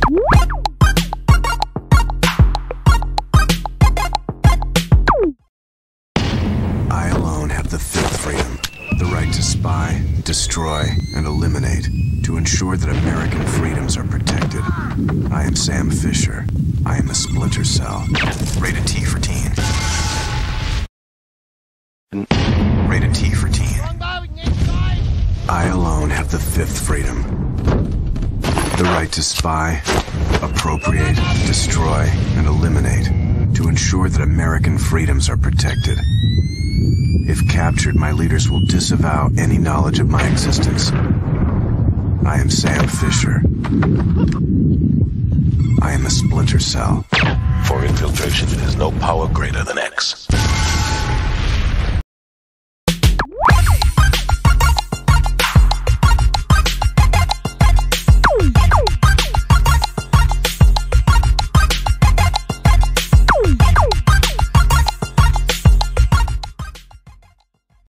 I alone have the fifth freedom, the right to spy, destroy, and eliminate, to ensure that American freedoms are protected. I am Sam Fisher. I am a Splinter Cell. Rated T for teen. Rated T for teen. I alone have the fifth freedom, the right to spy, appropriate, destroy, and eliminate, to ensure that American freedoms are protected. If captured, my leaders will disavow any knowledge of my existence. I am Sam Fisher. I am a Splinter Cell. For infiltration, there's no power greater than X.